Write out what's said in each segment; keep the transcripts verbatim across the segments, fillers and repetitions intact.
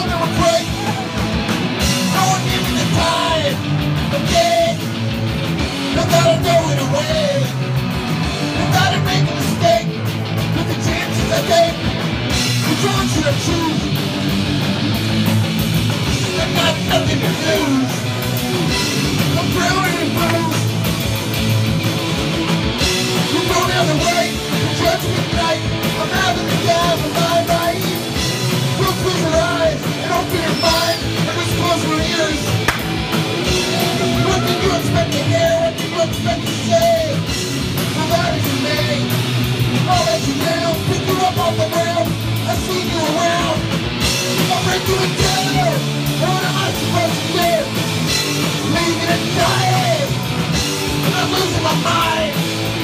thought they were great. No one gave me the time. Again, I gotta throw it away. I gotta make a mistake with the chances I take. Which one should I choose? I've got nothing to lose. I'm drowning in blues. You go the other way, judgment night. I'm having the time of my life. We'll close your eyes and open your mind and just close your ears. What did you expect to hear? What did you expect to say? Well, that is me. I'll let you down, pick you up off the ground. I see you around. I'll break you in down. What am I supposed to do? Leaving and dying. I'm losing my mind.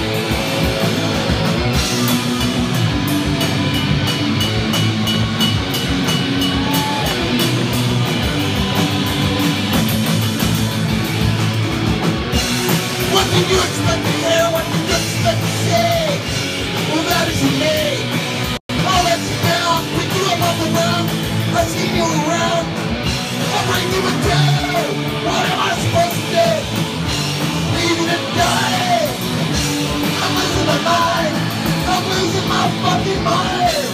What did you expect to hear? What did you expect to say? Well, that isn't me. I'll let you down, pick you up off the ground. I see you around. I'll bring you down. What am I supposed to do? Leaving and dying. I'm losing my mind. I'm losing my fucking mind.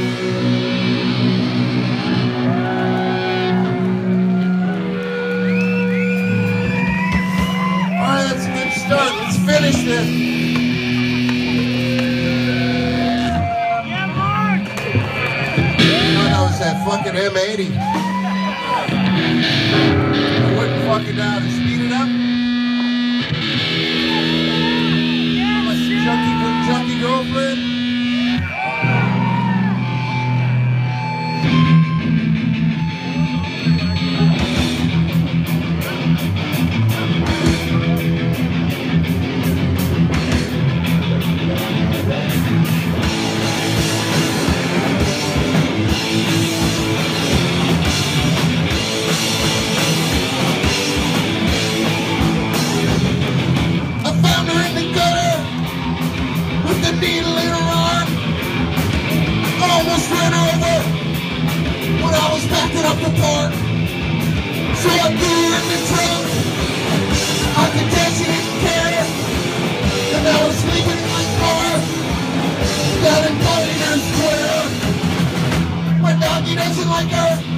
Alright, that's a good start. Let's finish this. Yeah, Mark! No, that was that fucking M eighty. I wouldn't fucking know how to speed it up. My junkie, junkie girlfriend. Needle in her arm. I almost ran over when I was backing up the park. So I threw her in the trunk. I could tell she didn't care. And I was sleeping in my car down in Pioneer Square. My doggy doesn't like her.